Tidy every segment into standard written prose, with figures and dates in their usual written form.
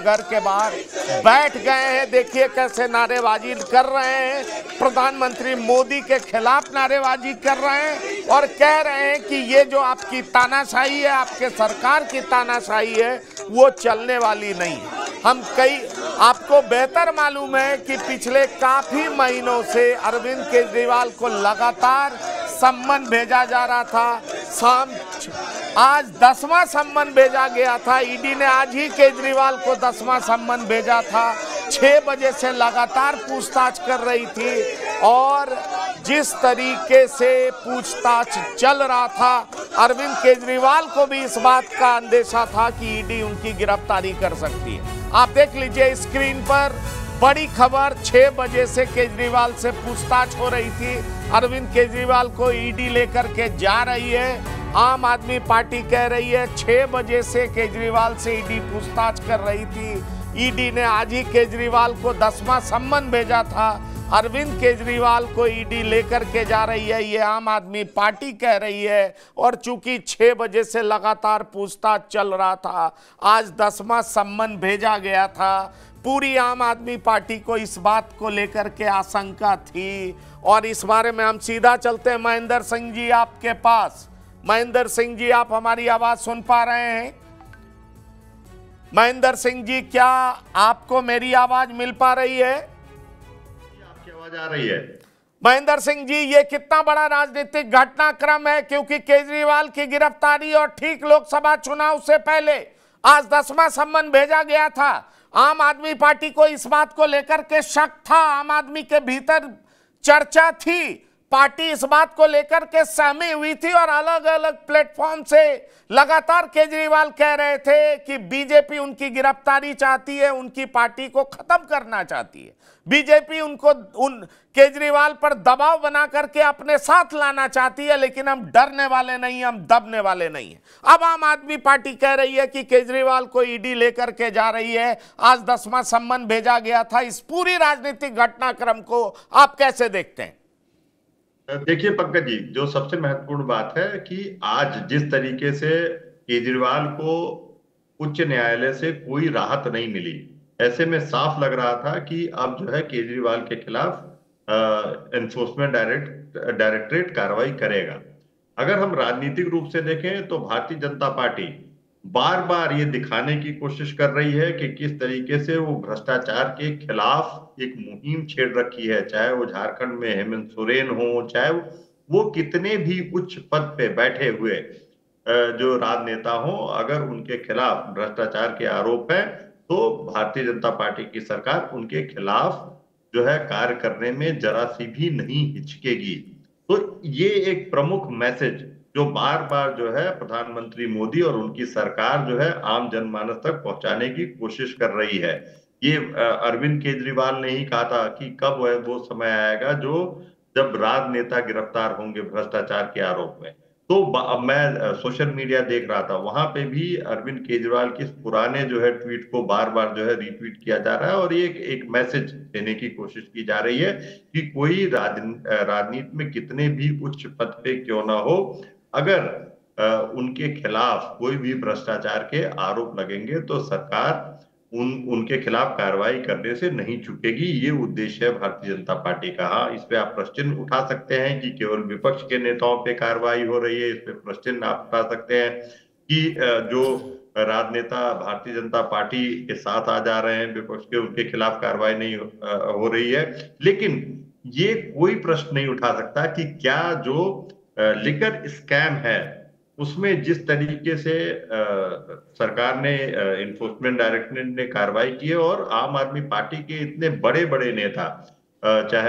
घर के बाहर बैठ गए हैं। देखिए कैसे नारेबाजी कर रहे हैं, प्रधानमंत्री मोदी के खिलाफ नारेबाजी कर रहे हैं और कह रहे हैं कि ये जो आपकी तानाशाही है, आपके सरकार की तानाशाही है, वो चलने वाली नहीं है। आपको बेहतर मालूम है कि पिछले काफी महीनों से अरविंद केजरीवाल को लगातार सम्मन भेजा जा रहा था। आज 10वां सम्मन भेजा गया था। ईडी ने आज ही केजरीवाल को 10वां सम्मन भेजा था। 6 बजे से लगातार पूछताछ कर रही थी और जिस तरीके से पूछताछ चल रहा था, अरविंद केजरीवाल को भी इस बात का अंदेशा था कि ईडी उनकी गिरफ्तारी कर सकती है। आप देख लीजिए स्क्रीन पर बड़ी खबर, 6 बजे से केजरीवाल से पूछताछ हो रही थी। अरविंद केजरीवाल को ईडी लेकर के जा रही है। आम आदमी पार्टी कह रही है 6 बजे से केजरीवाल से ईडी पूछताछ कर रही थी। ईडी ने आज ही केजरीवाल को 10वां सम्मन भेजा था। अरविंद केजरीवाल को ईडी लेकर के जा रही है, ये आम आदमी पार्टी कह रही है। और चूंकि 6 बजे से लगातार पूछताछ चल रहा था, आज 10वां सम्मन भेजा गया था। पूरी आम आदमी पार्टी को इस बात को लेकर के आशंका थी और इस बारे में हम सीधा चलते हैं महेंद्र सिंह जी आपके पास। महेंद्र सिंह जी, आप हमारी आवाज सुन पा रहे हैं? महेंद्र सिंह जी, क्या आपको मेरी आवाज मिल पा रही है? आपकी आवाज आ रही है? महेंद्र सिंह जी, ये कितना बड़ा राजनीतिक घटनाक्रम है, क्योंकि केजरीवाल की गिरफ्तारी और ठीक लोकसभा चुनाव से पहले आज 10वां सम्मन भेजा गया था। आम आदमी पार्टी को इस बात को लेकर के शक था, आम आदमी के भीतर चर्चा थी, पार्टी इस बात को लेकर के सहमी हुई थी और अलग अलग प्लेटफॉर्म से लगातार केजरीवाल कह रहे थे कि बीजेपी उनकी गिरफ्तारी चाहती है, उनकी पार्टी को खत्म करना चाहती है। बीजेपी केजरीवाल पर दबाव बना करके अपने साथ लाना चाहती है, लेकिन हम डरने वाले नहीं, हम दबने वाले नहीं हैं। अब आम आदमी पार्टी कह रही है कि केजरीवाल को ईडी लेकर के जा रही है। आज 10वां सम्मन भेजा गया था। इस पूरी राजनीतिक घटनाक्रम को आप कैसे देखते हैं? देखिए पंकज जी, जो सबसे महत्वपूर्ण बात है कि आज जिस तरीके से केजरीवाल को उच्च न्यायालय से कोई राहत नहीं मिली, ऐसे में साफ लग रहा था कि अब जो है केजरीवाल के खिलाफ एनफोर्समेंट डायरेक्टरेट कार्रवाई करेगा। अगर हम राजनीतिक रूप से देखें तो भारतीय जनता पार्टी बार बार ये दिखाने की कोशिश कर रही है कि किस तरीके से वो भ्रष्टाचार के खिलाफ एक मुहिम छेड़ रखी है, चाहे वो झारखंड में हेमंत सोरेन हो, चाहे वो कितने भी उच्च पद पे बैठे हुए जो राजनेता हो, अगर उनके खिलाफ भ्रष्टाचार के आरोप है तो भारतीय जनता पार्टी की सरकार उनके खिलाफ जो है कार्य करने में जरा सी भी नहीं हिचकेगी। तो ये एक प्रमुख मैसेज जो बार बार जो है प्रधानमंत्री मोदी और उनकी सरकार जो है आम जनमानस तक पहुंचाने की कोशिश कर रही है। ये अरविंद केजरीवाल ने ही कहा था कि कब वो समय आएगा जब राजनेता गिरफ्तार होंगे भ्रष्टाचार के आरोप में। तो अब मैं सोशल मीडिया देख रहा था, वहां पे भी अरविंद केजरीवाल के पुराने जो है ट्वीट को बार बार जो है रीट्वीट किया जा रहा है और ये एक मैसेज देने की कोशिश की जा रही है कि कोई राजनीति में कितने भी उच्च पद पे क्यों ना हो, अगर उनके खिलाफ कोई भी भ्रष्टाचार के आरोप लगेंगे तो सरकार उनके खिलाफ कार्रवाई करने से नहीं चूकेगी। ये उद्देश्य है भारतीय जनता पार्टी का। हाँ, इस पे आप प्रश्न उठा सकते हैं कि केवल विपक्ष के नेताओं पे कार्रवाई हो रही है, इस पे प्रश्न आप उठा सकते हैं कि जो राजनेता भारतीय जनता पार्टी के साथ आ जा रहे हैं विपक्ष के, उनके खिलाफ कार्रवाई नहीं हो रही है। लेकिन ये कोई प्रश्न नहीं उठा सकता कि क्या जो लिकर स्कैम है उसमें जिस तरीके से सरकार ने इन्फोर्समेंट डायरेक्टरेट ने कार्रवाई की है और आम आदमी पार्टी के इतने बड़े बड़े नेता, चाहे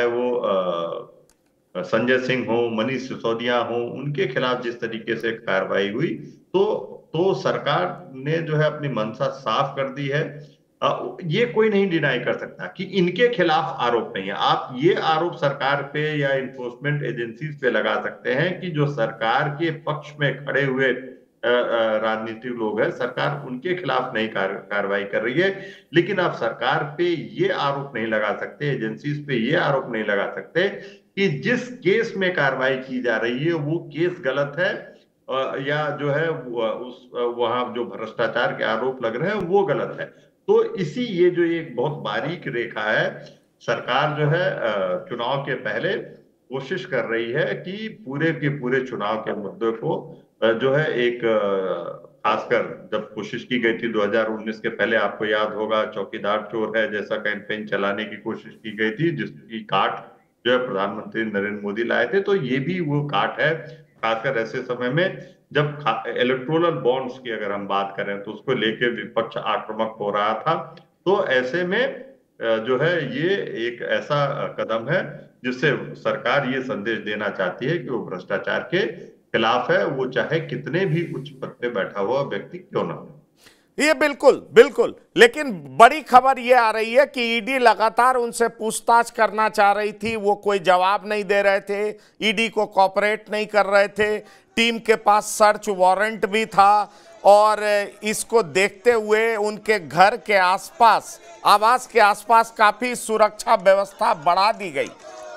वो संजय सिंह हो, मनीष सिसोदिया हो, उनके खिलाफ जिस तरीके से कार्रवाई हुई तो सरकार ने जो है अपनी मंशा साफ कर दी है। ये कोई नहीं डिनाई कर सकता कि इनके खिलाफ आरोप नहीं है। आप ये आरोप सरकार पे या इन्फोर्समेंट एजेंसीज पे लगा सकते हैं कि जो सरकार के पक्ष में खड़े हुए राजनीतिक लोग हैं, सरकार उनके खिलाफ नहीं कार्रवाई कर रही है। लेकिन आप सरकार पे ये आरोप नहीं लगा सकते, एजेंसीज पे ये आरोप नहीं लगा सकते कि जिस केस में कार्रवाई की जा रही है वो केस गलत है या जो है वहां जो भ्रष्टाचार के आरोप लग रहे हैं वो गलत है। तो इसी ये जो एक बहुत बारीक रेखा है, सरकार जो है चुनाव के पहले कोशिश कर रही है कि पूरे के पूरे चुनाव के मुद्दे को जो है एक खासकर जब कोशिश की गई थी 2019 के पहले, आपको याद होगा चौकीदार चोर है जैसा कैंपेन चलाने की कोशिश की गई थी, जिसकी काट जो है प्रधानमंत्री नरेंद्र मोदी लाए थे। तो ये भी वो काट है, खासकर ऐसे समय में जब इलेक्टोरल बॉन्ड्स की अगर हम बात करें तो उसको लेके विपक्ष आक्रामक हो रहा था। तो ऐसे में जो है ये एक ऐसा कदम है जिससे सरकार ये संदेश देना चाहती है कि वो भ्रष्टाचार के खिलाफ है, वो चाहे कितने भी उच्च पद पे बैठा हुआ व्यक्ति क्यों ना हो। ये बिल्कुल बिल्कुल, लेकिन बड़ी खबर ये आ रही है कि ईडी लगातार उनसे पूछताछ करना चाह रही थी, वो कोई जवाब नहीं दे रहे थे, ईडी को कोऑपरेट नहीं कर रहे थे। टीम के पास सर्च वारंट भी था और इसको देखते हुए उनके घर के आसपास, आवास के आसपास काफी सुरक्षा व्यवस्था बढ़ा दी गई।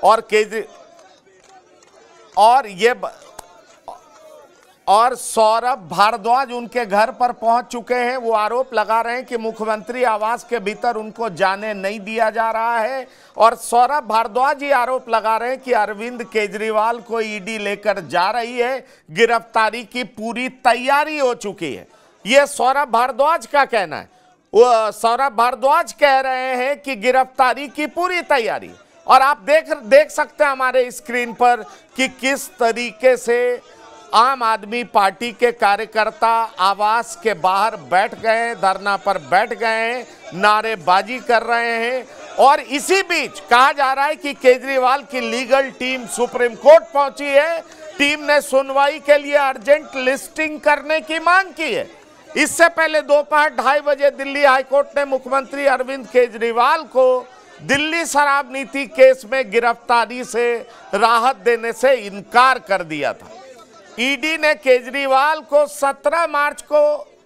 और सौरभ भारद्वाज उनके घर पर पहुंच चुके हैं। वो आरोप लगा रहे हैं कि मुख्यमंत्री आवास के भीतर उनको जाने नहीं दिया जा रहा है। और सौरभ भारद्वाज ये आरोप लगा रहे हैं कि अरविंद केजरीवाल को ईडी लेकर जा रही है, गिरफ्तारी की पूरी तैयारी हो चुकी है। ये सौरभ भारद्वाज का कहना है। वो सौरभ भारद्वाज कह रहे हैं कि गिरफ्तारी की पूरी तैयारी। और आप देख सकते हैं हमारे स्क्रीन पर कि किस तरीके से आम आदमी पार्टी के कार्यकर्ता आवास के बाहर बैठ गए, धरना पर बैठ गए, नारेबाजी कर रहे हैं। और इसी बीच कहा जा रहा है कि केजरीवाल की लीगल टीम सुप्रीम कोर्ट पहुंची है। टीम ने सुनवाई के लिए अर्जेंट लिस्टिंग करने की मांग की है। इससे पहले दोपहर 2:30 बजे दिल्ली हाईकोर्ट ने मुख्यमंत्री अरविंद केजरीवाल को दिल्ली शराब नीति केस में गिरफ्तारी से राहत देने से इनकार कर दिया था। ईडी ने केजरीवाल को 17 मार्च को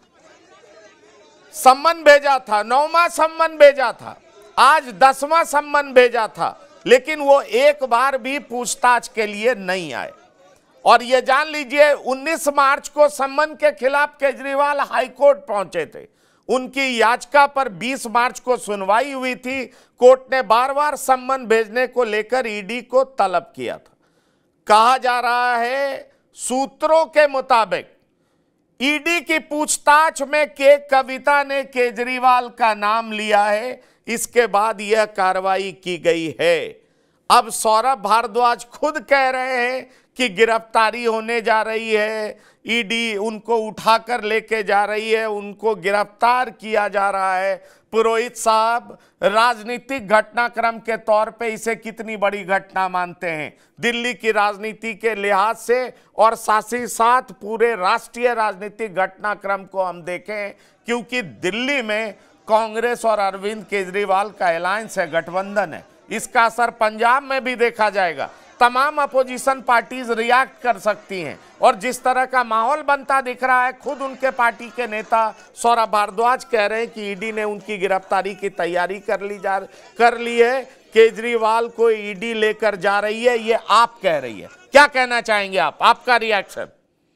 सम्मन भेजा था, 9वां सम्मन भेजा था, आज 10वां सम्मन भेजा था, लेकिन वो एक बार भी पूछताछ के लिए नहीं आए। और ये जान लीजिए 19 मार्च को सम्मन के खिलाफ केजरीवाल हाईकोर्ट पहुंचे थे। उनकी याचिका पर 20 मार्च को सुनवाई हुई थी। कोर्ट ने बार-बार सम्मन भेजने को लेकर ईडी को तलब किया था। कहा जा रहा है सूत्रों के मुताबिक ईडी की पूछताछ में के कविता ने केजरीवाल का नाम लिया है। इसके बाद यह कार्रवाई की गई है। अब सौरभ भारद्वाज खुद कह रहे हैं कि गिरफ्तारी होने जा रही है, ईडी उनको उठाकर लेके जा रही है, उनको गिरफ्तार किया जा रहा है। पुरोहित साहब, राजनीतिक घटनाक्रम के तौर पे इसे कितनी बड़ी घटना मानते हैं दिल्ली की राजनीति के लिहाज से, और साथ ही साथ पूरे राष्ट्रीय राजनीतिक घटनाक्रम को हम देखें, क्योंकि दिल्ली में कांग्रेस और अरविंद केजरीवाल का अलायंस है, गठबंधन है। इसका असर पंजाब में भी देखा जाएगा। तमाम अपोजिशन पार्टीज रिएक्ट कर सकती हैं और जिस तरह का माहौल बनता दिख रहा है, खुद उनके पार्टी के नेता सौरभ भारद्वाज कह रहे हैं कि ईडी ने उनकी गिरफ्तारी की तैयारी कर ली है, केजरीवाल को ईडी लेकर जा रही है, ये आप कह रही है। क्या कहना चाहेंगे आप, आपका रिएक्शन?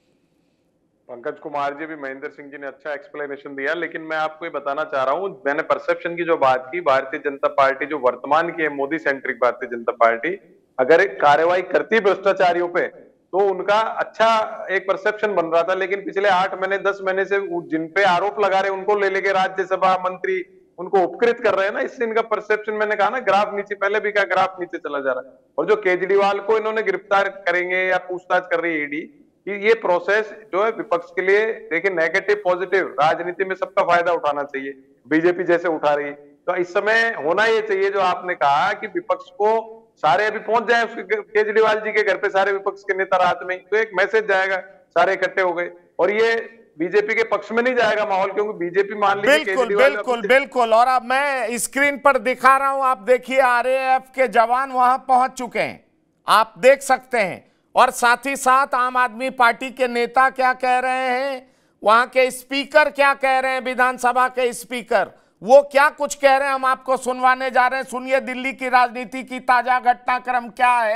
पंकज कुमार जी भी, महेंद्र सिंह जी ने अच्छा एक्सप्लेनेशन दिया, लेकिन मैं आपको ये बताना चाह रहा हूं, मैंने परसेप्शन की जो बात की, भारतीय जनता पार्टी जो वर्तमान की है, मोदी सेंट्रिक भारतीय जनता पार्टी, अगर एक कार्रवाई करती भ्रष्टाचारियों पे तो उनका अच्छा एक परसेप्शन बन रहा था। लेकिन पिछले 8 महीने 10 महीने से जिन पे आरोप लगा रहे उनको ले लेके राज्यसभा मंत्री उनको उपकृत कर रहे हैं ना, इससे इनका परसेप्शन, मैंने कहा ना, ग्राफ नीचे, पहले भी कहा ग्राफ नीचे चला जा रहा है। और जो केजरीवाल को इन्होंने गिरफ्तार करेंगे या पूछताछ कर रही है ईडी, ये प्रोसेस जो है विपक्ष के लिए, देखिए नेगेटिव पॉजिटिव राजनीति में सबका फायदा उठाना चाहिए, बीजेपी जैसे उठा रही है। तो इस समय होना ये चाहिए जो आपने कहा कि विपक्ष को सारे अभी पहुंच जाए केजरीवाल जी के घर पे, सारे विपक्ष के नेता रात में, तो एक मैसेज जाएगा, सारे इकट्ठे हो गए। और ये बीजेपी के पक्ष में नहीं जाएगा माहौल, क्योंकि बीजेपी मान लीजिए बिल्कुल। और अब मैं स्क्रीन पर दिखा रहा हूं, आप देखिए आरएएफ के जवान वहां पहुंच चुके हैं, आप देख सकते हैं। और साथ ही साथ आम आदमी पार्टी के नेता क्या कह रहे हैं, वहां के स्पीकर क्या कह रहे हैं, विधानसभा के स्पीकर वो क्या कुछ कह रहे हैं, हम आपको सुनवाने जा रहे हैं। सुनिए दिल्ली की राजनीति की ताजा घटनाक्रम क्या है।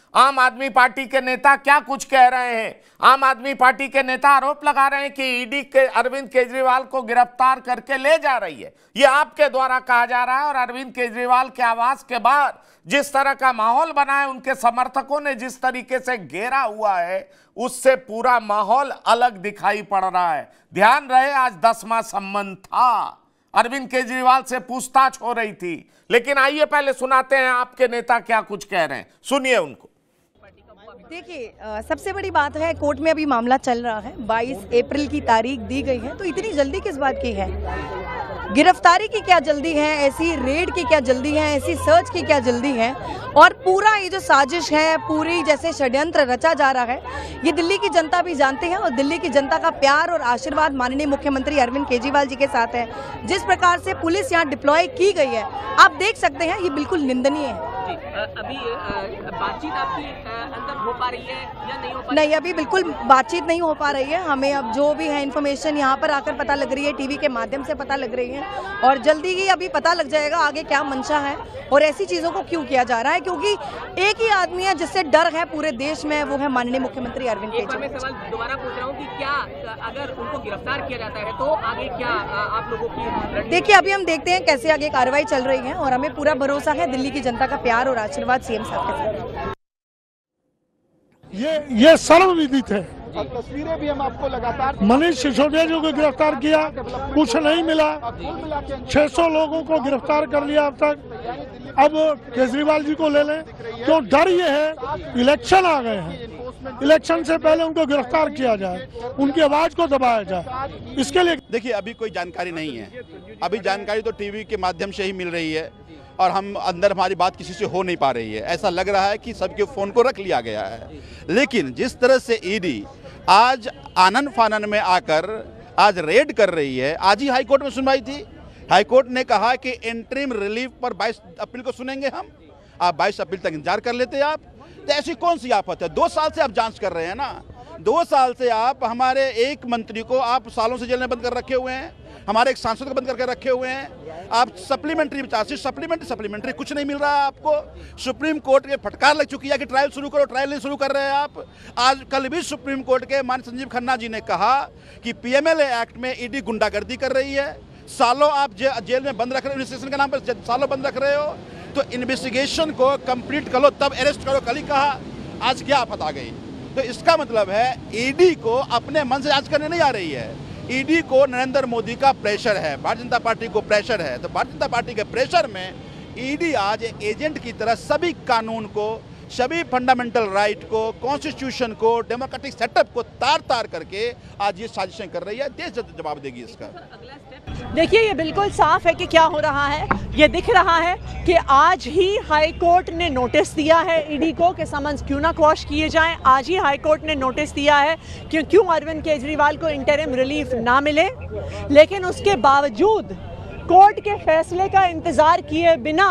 आम आदमी पार्टी के नेता क्या कुछ कह रहे हैं। आम आदमी पार्टी के नेता आरोप लगा रहे हैं कि ईडी के अरविंद केजरीवाल को गिरफ्तार करके ले जा रही है। ये आपके द्वारा कहा जा रहा है। और अरविंद केजरीवाल के आवास के बाहर जिस तरह का माहौल बना है, उनके समर्थकों ने जिस तरीके से घेरा हुआ है, उससे पूरा माहौल अलग दिखाई पड़ रहा है। ध्यान रहे, आज 10वां सम्मन था, अरविंद केजरीवाल से पूछताछ हो रही थी। लेकिन आइए पहले सुनाते हैं आपके नेता क्या कुछ कह रहे हैं, सुनिए उनको। देखिए, सबसे बड़ी बात है, कोर्ट में अभी मामला चल रहा है। 22 अप्रैल की तारीख दी गई है, तो इतनी जल्दी किस बात की है? गिरफ्तारी की क्या जल्दी है, ऐसी रेड की क्या जल्दी है, ऐसी सर्च की क्या जल्दी है? और पूरा ये जो साजिश है, पूरी जैसे षड्यंत्र रचा जा रहा है, ये दिल्ली की जनता भी जानते हैं। और दिल्ली की जनता का प्यार और आशीर्वाद माननीय मुख्यमंत्री अरविंद केजरीवाल जी के साथ है। जिस प्रकार से पुलिस यहाँ डिप्लॉय की गई है, आप देख सकते हैं, ये बिल्कुल निंदनीय है। अभी बातचीत आपकी अंदर हो पा रही है या नहीं हो पा रही? नहीं, अभी बिल्कुल बातचीत नहीं हो पा रही है। हमें अब जो भी है इन्फॉर्मेशन यहाँ पर आकर पता लग रही है, टीवी के माध्यम से पता लग रही है। और जल्दी ही अभी पता लग जाएगा आगे क्या मंशा है और ऐसी चीज़ों को क्यों किया जा रहा है। क्योंकि एक ही आदमी है जिससे डर है पूरे देश में, वो है माननीय मुख्यमंत्री अरविंद केजरीवाल। मैं सवाल दोबारा पूछ रहा हूँ कि क्या अगर उनको गिरफ्तार किया जाता है तो आगे क्या आप लोगों की? देखिए, अभी हम देखते हैं कैसे आगे कार्रवाई चल रही है। और हमें पूरा भरोसा है दिल्ली की जनता का प्यार और आशीर्वाद सीएम साहब के साथ। ये सर्वविदित है। तस्वीरें भी हम आपको लगातार मनीष सिसोदिया जी को गिरफ्तार किया, कुछ नहीं मिला। 600 लोगों को गिरफ्तार कर लिया अब तक। अब केजरीवाल जी को ले लें, क्यों? डर ये है, इलेक्शन आ गए हैं, इलेक्शन से पहले उनको गिरफ्तार किया जाए, उनकी आवाज को दबाया जाए। इसके लिए देखिए, अभी कोई जानकारी नहीं है। अभी जानकारी तो टीवी के माध्यम से ही मिल रही है और हम अंदर हमारी बात किसी से हो नहीं पा रही है। ऐसा लग रहा है कि सबके फोन को रख लिया गया है। लेकिन जिस तरह से ईडी आज आनन फानन में आकर आज रेड कर रही है, आज ही हाईकोर्ट में सुनवाई थी। हाईकोर्ट ने कहा कि इंटरिम रिलीफ पर 22 अप्रैल को सुनेंगे हम। आप 22 अप्रैल तक इंतजार कर लेते आप, तो ऐसी कौन सी आफत है? 2 साल से आप जांच कर रहे हैं ना। 2 साल से आप हमारे एक मंत्री को आप सालों से जेल में बंद कर रखे हुए हैं, हमारे एक सांसद को बंद करके रखे हुए हैं। आप सप्लीमेंट्री चार्जेस, सप्लीमेंट्री कुछ नहीं मिल रहा है आपको। सुप्रीम कोर्ट के फटकार लग चुकी है कि ट्रायल शुरू करो, ट्रायल नहीं शुरू कर रहे हैं आप। आज कल भी सुप्रीम कोर्ट के माननीय संजीव खन्ना जी ने कहा कि पीएमएलए एक्ट में ईडी गुंडागर्दी कर रही है। सालों आप जेल में बंद रख रहे हो, इन्वेस्टिगेशन के नाम पर सालों बंद रख रहे हो। तो इन्वेस्टिगेशन को कंप्लीट करो तब अरेस्ट करो, कल ही कहा, आज क्या आफत आ गई? तो इसका मतलब है ईडी को अपने मन से जांच करने नहीं आ रही है। ईडी को नरेंद्र मोदी का प्रेशर है, भारतीय जनता पार्टी को प्रेशर है। तो भारतीय जनता पार्टी के प्रेशर में ईडी आज एक एजेंट की तरह सभी कानून को, सभी फंडामेंटल राइट को, कॉन्स्टिट्यूशन को, डेमोक्रेटिक सेटअप को तार तार करके आज ये साजिशें कर रही है। देश जवाब देगी इसका। देखिए, ये बिल्कुल साफ है कि क्या हो रहा है। ये दिख रहा है कि आज ही हाई कोर्ट ने नोटिस दिया है ईडी को कि समन्स क्यों ना क्वॉश किए जाएं। आज ही हाई कोर्ट ने नोटिस दिया है कि क्यों अरविंद केजरीवाल को इंटरिम रिलीफ ना मिले। लेकिन उसके बावजूद कोर्ट के फैसले का इंतजार किए बिना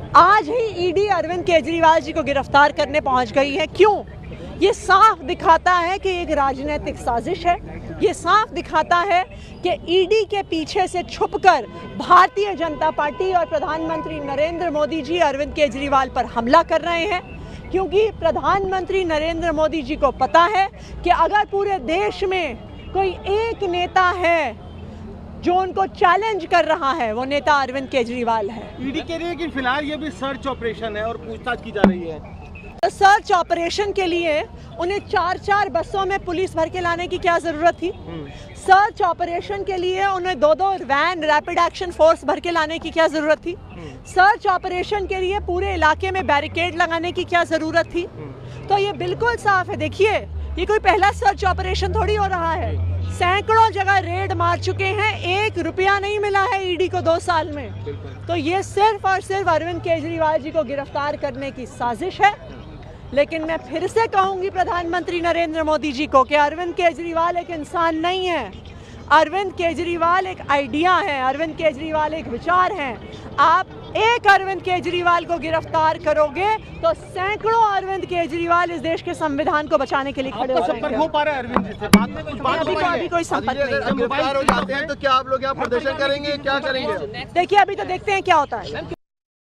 आज ही ईडी अरविंद केजरीवाल जी को गिरफ्तार करने पहुंच गई है। क्यों? ये साफ दिखाता है कि एक राजनीतिक साजिश है। ये साफ दिखाता है कि ईडी के पीछे से छुपकर भारतीय जनता पार्टी और प्रधानमंत्री नरेंद्र मोदी जी अरविंद केजरीवाल पर हमला कर रहे हैं। क्योंकि प्रधानमंत्री नरेंद्र मोदी जी को पता है कि अगर पूरे देश में कोई एक नेता है जो उनको चैलेंज कर रहा है, वो नेता अरविंद केजरीवाल है। ईडी के लिए, लेकिन फिलहाल ये भी सर्च ऑपरेशन है और पूछताछ की जा रही है। तो सर्च ऑपरेशन के लिए उन्हें 4-4 बसों में पुलिस भर के लाने की क्या जरूरत थी? सर्च ऑपरेशन के लिए उन्हें 2-2 वैन रैपिड एक्शन फोर्स भर के लाने की क्या जरूरत थी? सर्च ऑपरेशन के लिए पूरे इलाके में बैरिकेड लगाने की क्या जरूरत थी? तो ये बिल्कुल साफ है। देखिए, ये कोई पहला सर्च ऑपरेशन थोड़ी हो रहा है। सैकड़ों जगह रेड मार चुके हैं, 1 रुपया नहीं मिला है ईडी को 2 साल में। तो ये सिर्फ और सिर्फ अरविंद केजरीवाल जी को गिरफ्तार करने की साजिश है। लेकिन मैं फिर से कहूंगी प्रधानमंत्री नरेंद्र मोदी जी को कि अरविंद केजरीवाल एक इंसान नहीं है। अरविंद केजरीवाल एक आइडिया है, अरविंद केजरीवाल एक विचार है। आप एक अरविंद केजरीवाल को गिरफ्तार करोगे तो सैकड़ों अरविंद केजरीवाल इस देश के संविधान को बचाने के लिए खड़े हो जाएंगे। संपर्क हो पा रहा है अरविंद जी से? बात में कुछ बात अभी कोई संपर्क नहीं है। गिरफ्तार हो जाते हैं तो क्या आप लोग यहाँ प्रदर्शन करेंगे, क्या करेंगे? देखिए, अभी तो देखते हैं क्या होता है।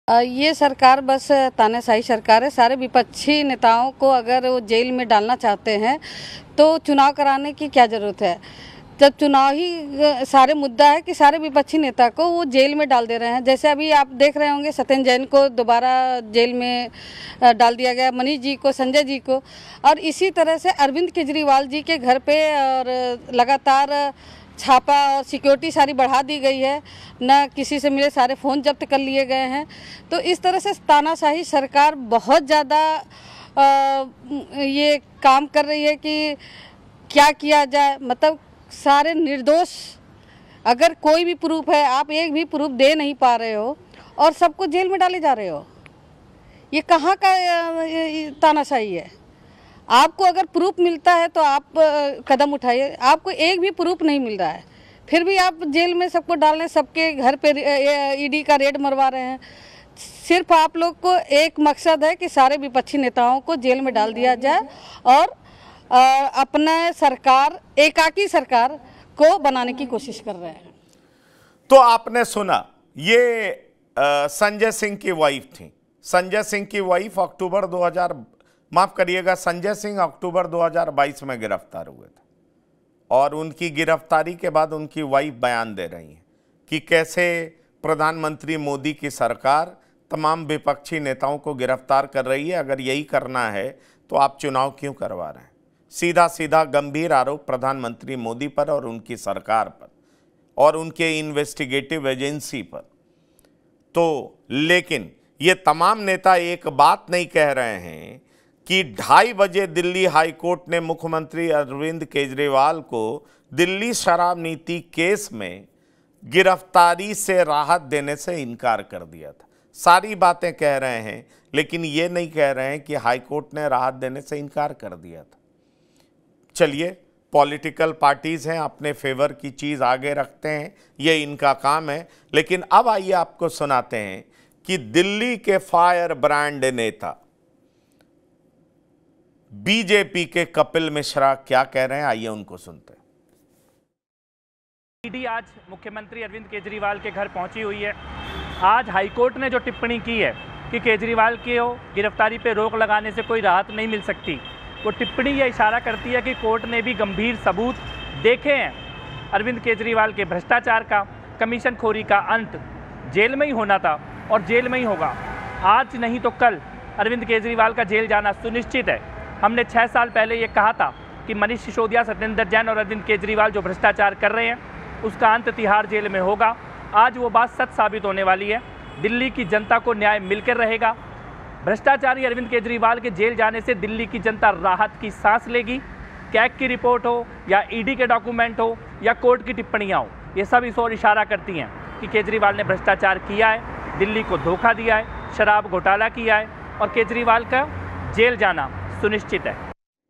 ये सरकार बस तानाशाही सरकार है। सारे विपक्षी नेताओं को अगर वो जेल में डालना चाहते हैं तो चुनाव कराने की क्या ज़रूरत है, जब चुनाव ही सारे मुद्दा है कि सारे विपक्षी नेता को वो जेल में डाल दे रहे हैं। जैसे अभी आप देख रहे होंगे सत्येंद्र जैन को दोबारा जेल में डाल दिया गया, मनीष जी को, संजय जी को, और इसी तरह से अरविंद केजरीवाल जी के घर पे और लगातार छापा और सिक्योरिटी सारी बढ़ा दी गई है, न किसी से मिले सारे फ़ोन जब्त कर लिए गए हैं। तो इस तरह से तानाशाही सरकार बहुत ज़्यादा ये काम कर रही है कि क्या किया जाए, मतलब सारे निर्दोष, अगर कोई भी प्रूफ है, आप एक भी प्रूफ दे नहीं पा रहे हो और सबको जेल में डाले जा रहे हो, ये कहाँ का तानाशाही है। आपको अगर प्रूफ मिलता है तो आप कदम उठाइए, आपको एक भी प्रूफ नहीं मिल रहा है फिर भी आप जेल में सबको डाल रहे हैं, सबके घर पे ईडी का रेड मरवा रहे हैं। सिर्फ आप लोग को एक मकसद है कि सारे विपक्षी नेताओं को जेल में डाल दिया जाए और अपना सरकार, एकाकी सरकार को बनाने की कोशिश कर रहे हैं। तो आपने सुना, ये संजय सिंह की वाइफ थी। संजय सिंह की वाइफ संजय सिंह अक्टूबर 2022 में गिरफ्तार हुए थे और उनकी गिरफ्तारी के बाद उनकी वाइफ बयान दे रही है कि कैसे प्रधानमंत्री मोदी की सरकार तमाम विपक्षी नेताओं को गिरफ्तार कर रही है। अगर यही करना है तो आप चुनाव क्यों करवा रहे हैं। सीधा सीधा गंभीर आरोप प्रधानमंत्री मोदी पर और उनकी सरकार पर और उनके इन्वेस्टिगेटिव एजेंसी पर। तो लेकिन ये तमाम नेता एक बात नहीं कह रहे हैं कि 2:30 बजे दिल्ली हाई कोर्ट ने मुख्यमंत्री अरविंद केजरीवाल को दिल्ली शराब नीति केस में गिरफ्तारी से राहत देने से इनकार कर दिया था। सारी बातें कह रहे हैं लेकिन ये नहीं कह रहे हैं कि हाई कोर्ट ने राहत देने से इनकार कर दिया था। चलिए, पॉलिटिकल पार्टीज हैं, अपने फेवर की चीज़ आगे रखते हैं, ये इनका काम है। लेकिन अब आइए आपको सुनाते हैं कि दिल्ली के फायर ब्रांड नेता बीजेपी के कपिल मिश्रा क्या कह रहे हैं, आइए उनको सुनते हैं। ईडी आज मुख्यमंत्री अरविंद केजरीवाल के घर पहुंची हुई है। आज हाईकोर्ट ने जो टिप्पणी की है कि केजरीवाल की गिरफ्तारी पर रोक लगाने से कोई राहत नहीं मिल सकती, वो टिप्पणी यह इशारा करती है कि कोर्ट ने भी गंभीर सबूत देखे हैं। अरविंद केजरीवाल के भ्रष्टाचार का, कमीशन खोरी का अंत जेल में ही होना था और जेल में ही होगा। आज नहीं तो कल अरविंद केजरीवाल का जेल जाना सुनिश्चित है। हमने 6 साल पहले ये कहा था कि मनीष सिसोदिया, सत्येंद्र जैन और अरविंद केजरीवाल जो भ्रष्टाचार कर रहे हैं उसका अंत तिहाड़ जेल में होगा। आज वो बात सच साबित होने वाली है। दिल्ली की जनता को न्याय मिलकर रहेगा। भ्रष्टाचारी अरविंद केजरीवाल के जेल जाने से दिल्ली की जनता राहत की सांस लेगी। कैग की रिपोर्ट हो या ईडी के डॉक्यूमेंट हो या कोर्ट की टिप्पणियाँ हो, ये सब इस ओर इशारा करती हैं कि केजरीवाल ने भ्रष्टाचार किया है, दिल्ली को धोखा दिया है, शराब घोटाला किया है और केजरीवाल का जेल जाना सुनिश्चित है।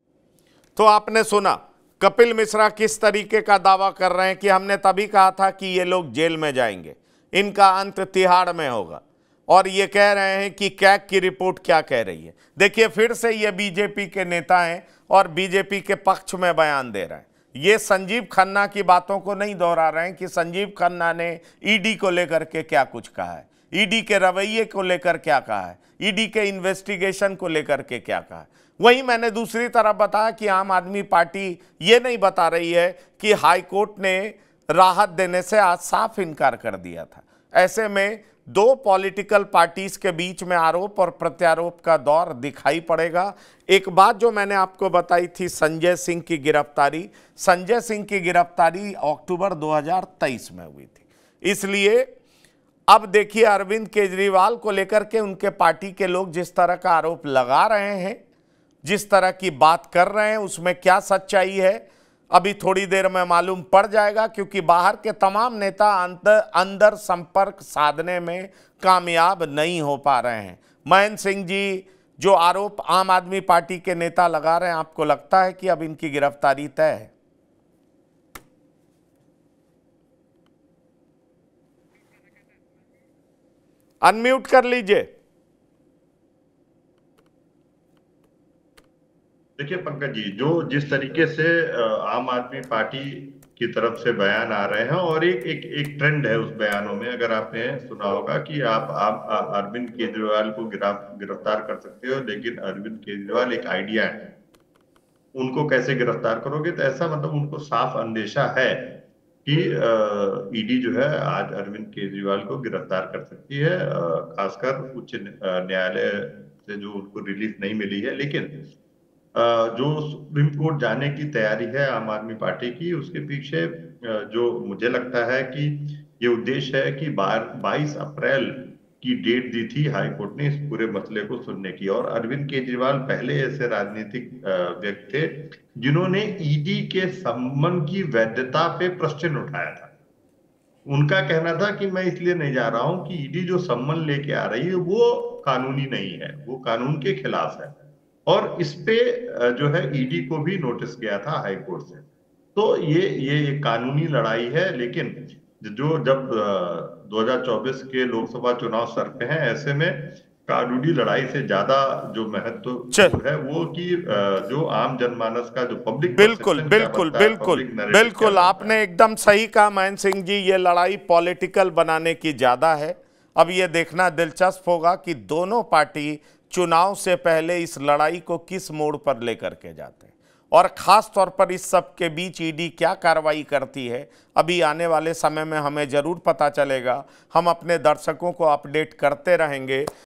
तो आपने सुना कपिल मिश्रा किस तरीके का दावा कर रहे हैं कि हमने तभी कहा था कि ये लोग जेल में जाएंगे, इनका अंत तिहाड़ में होगा। और ये कह रहे हैं कि कैग की रिपोर्ट क्या कह रही है। देखिए, फिर से ये बीजेपी के नेता हैं और बीजेपी के पक्ष में बयान दे रहे हैं। ये संजीव खन्ना की बातों को नहीं दोहरा रहे हैं कि संजीव खन्ना ने ईडी को लेकर के क्या कुछ कहा है, ईडी के रवैये को लेकर क्या कहा है, ईडी के इन्वेस्टिगेशन को लेकर के क्या कहा है। वहीं मैंने दूसरी तरफ बताया कि आम आदमी पार्टी ये नहीं बता रही है कि हाई कोर्ट ने राहत देने से आज साफ इनकार कर दिया था। ऐसे में दो पॉलिटिकल पार्टीज के बीच में आरोप और प्रत्यारोप का दौर दिखाई पड़ेगा। एक बात जो मैंने आपको बताई थी, संजय सिंह की गिरफ्तारी, संजय सिंह की गिरफ्तारी अक्टूबर 2023 में हुई थी। इसलिए अब देखिए अरविंद केजरीवाल को लेकर के उनके पार्टी के लोग जिस तरह का आरोप लगा रहे हैं, जिस तरह की बात कर रहे हैं, उसमें क्या सच्चाई है अभी थोड़ी देर में मालूम पड़ जाएगा, क्योंकि बाहर के तमाम नेता अंदर संपर्क साधने में कामयाब नहीं हो पा रहे हैं। महेंद्र सिंह जी जो आरोप आम आदमी पार्टी के नेता लगा रहे हैं, आपको लगता है कि अब इनकी गिरफ्तारी तय है? अनम्यूट कर लीजिए। देखिए पंकज जी, जो जिस तरीके से आम आदमी पार्टी की तरफ से बयान आ रहे हैं और एक ट्रेंड है उस बयानों में। अगर आपने सुना होगा कि आप अरविंद केजरीवाल को गिरफ्तार कर सकते हो, लेकिन अरविंद केजरीवाल एक आइडिया है, उनको कैसे गिरफ्तार करोगे? तो ऐसा मतलब उनको साफ अंदेशा है कि ईडी जो है आज अरविंद केजरीवाल को गिरफ्तार कर सकती है, खासकर उच्च न्यायालय से जो उनको रिलीफ नहीं मिली है। लेकिन जो सुप्रीम कोर्ट जाने की तैयारी है आम आदमी पार्टी की, उसके पीछे जो मुझे लगता है कि ये उद्देश्य है कि 22 अप्रैल की डेट दी थी हाई कोर्ट ने इस पूरे मसले को सुनने की। और अरविंद केजरीवाल पहले ऐसे राजनीतिक व्यक्ति थे जिन्होंने ईडी के सम्मन की वैधता पे प्रश्न उठाया था। उनका कहना था कि मैं इसलिए नहीं जा रहा हूं कि ईडी जो सम्मन लेके आ रही है वो कानूनी नहीं है, वो कानून के खिलाफ है। और इस पे जो है ईडी को भी नोटिस गया था हाई कोर्ट से। तो ये कानूनी लड़ाई है, लेकिन जो जब 2024 के लोकसभा चुनाव सर पे हैं, ऐसे में कानूनी लड़ाई से ज्यादा जो महत्व है वो कि जो आम जनमानस का जो पब्लिक बिल्कुल आपने एकदम सही कहा महेंद्र सिंह जी, ये लड़ाई पॉलिटिकल बनाने की ज्यादा है। अब ये देखना दिलचस्प होगा कि दोनों पार्टी चुनाव से पहले इस लड़ाई को किस मोड़ पर लेकर के जाते हैं और खास तौर पर इस सब के बीच ईडी क्या कार्रवाई करती है। अभी आने वाले समय में हमें जरूर पता चलेगा, हम अपने दर्शकों को अपडेट करते रहेंगे।